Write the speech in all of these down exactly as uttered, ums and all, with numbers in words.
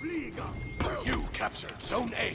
You captured Zone A.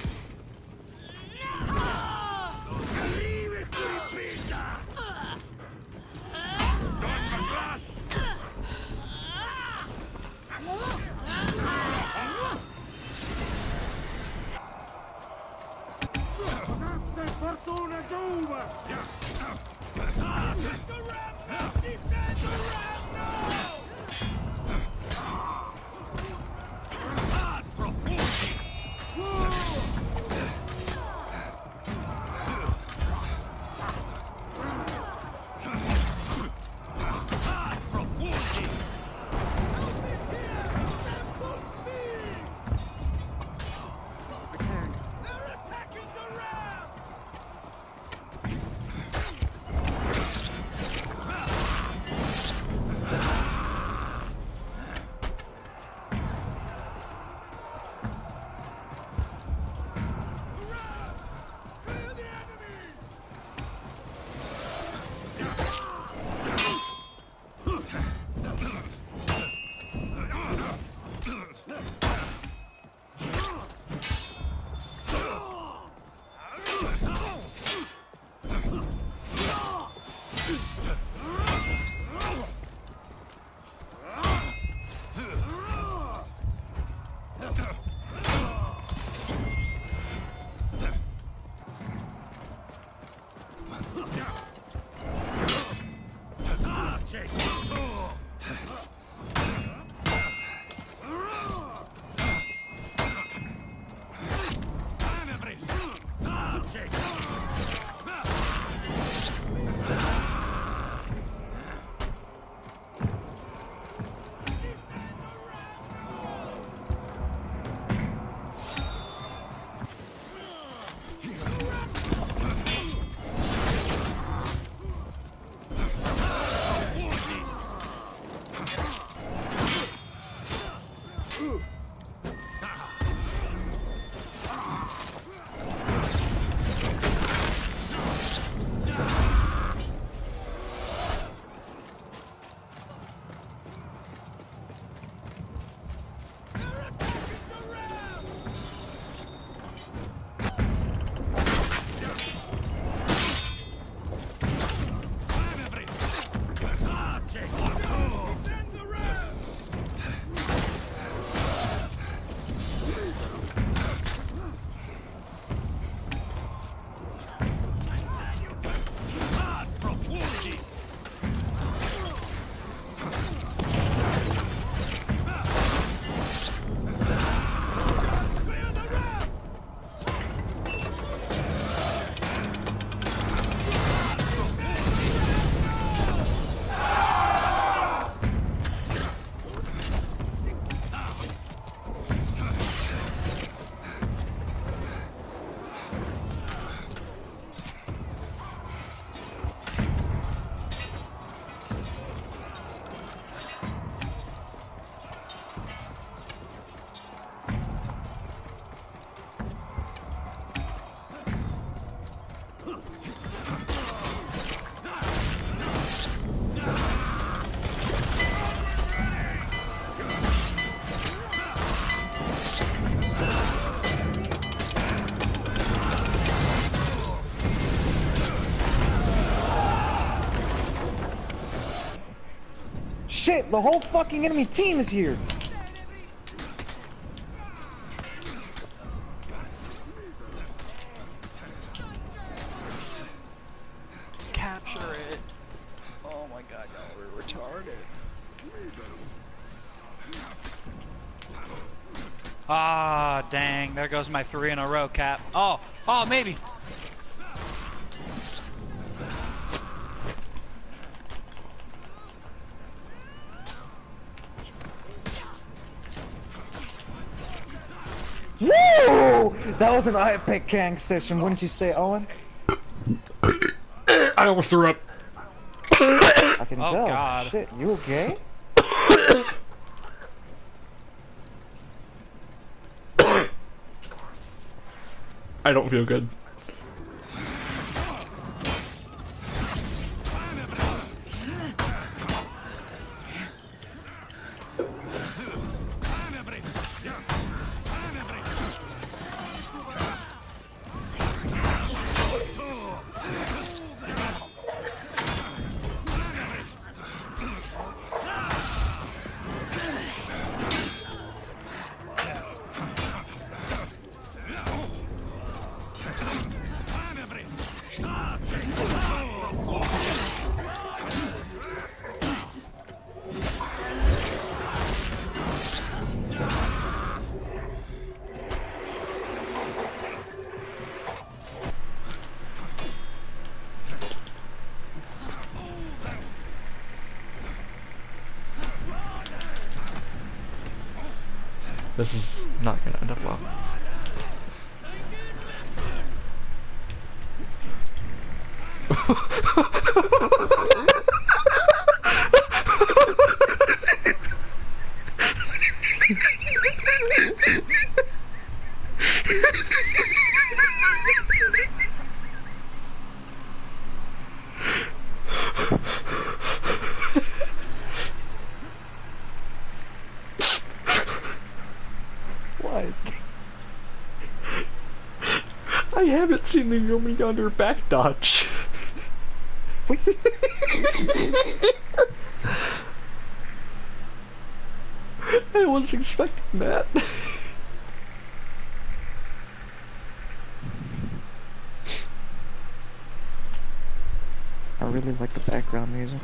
Shit, the whole fucking enemy team is here! Capture it! Oh my god, y'all are retarded. Ah, dang, there goes my three in a row, Cap. Oh, oh, maybe. Woo! That was an epic gang session, wouldn't you say, Owen? I almost threw up. I can Oh, tell. God. Shit, you okay? I don't feel good. This is not gonna end up well. What? I haven't seen the Yomi Yonder back dodge. I wasn't expecting that. I really like the background music.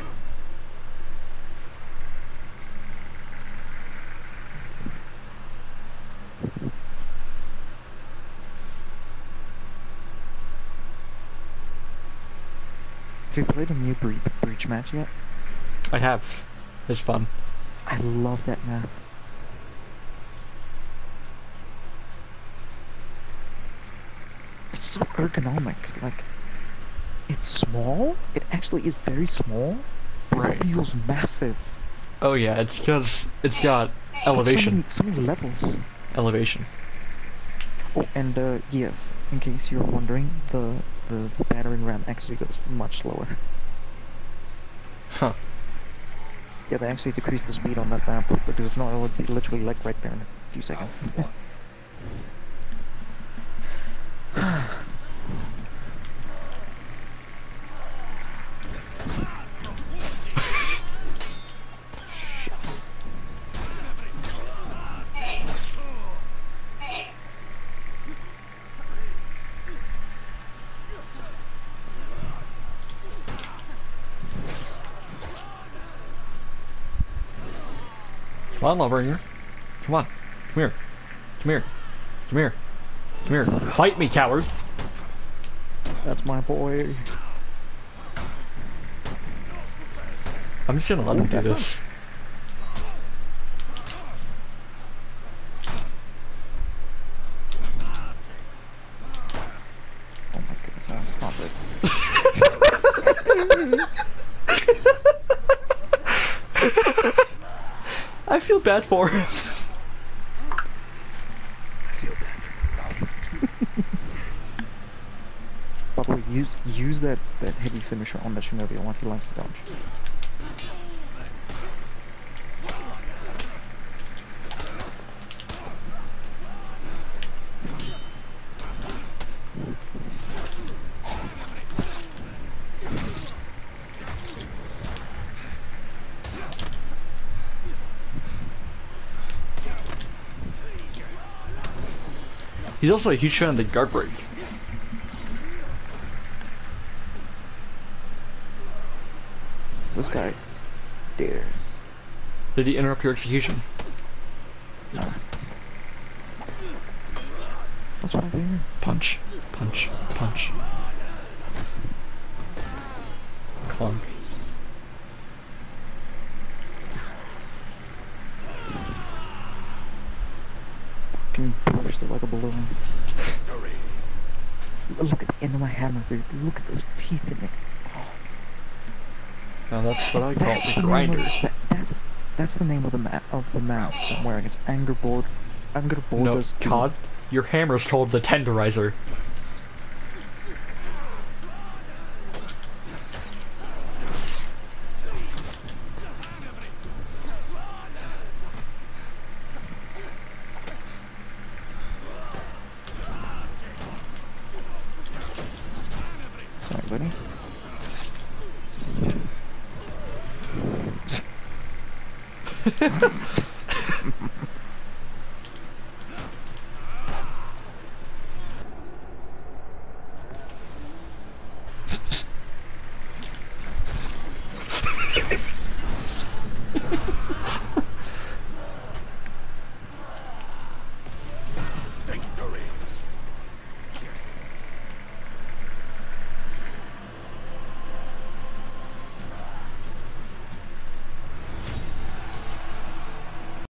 Have you played a new bre Breach match yet? I have. It's fun. I love that map. It's so ergonomic. Like, it's small. It actually is very small, but Right. it feels massive. Oh yeah, it's because it's got It's so elevation. many, so many levels. Elevation. Oh, and uh, yes, in case you're wondering, the, the the battering ram actually goes much slower. Huh. Yeah, they actually decreased the speed on that map, because if not, it would be literally like right there in a few seconds. Come on, Loveringer. Come on. Come here. Come here. Come here. Come here. Fight me, coward. That's my boy. I'm just gonna let him do That's this. Oh my goodness, I want to stop it. I feel bad for him. I feel bad for you. By the way, use use that that heavy finisher on the Shinobi. I want he likes to dodge. He's also a huge fan of the guard break. This guy dares. Did he interrupt your execution? No. That's what I do. Punch. Punch. Punch. Clunk. Fucking burst it like a balloon. Look at the end of my hammer, dude. Look at those teeth in it. Now that's what I call That's the the name grinder. of, that, that's that's the name of the ma of the mask I'm wearing. It's Angerboard. Angerboard No, does two. Cod, your hammer's called the tenderizer. Sorry, buddy.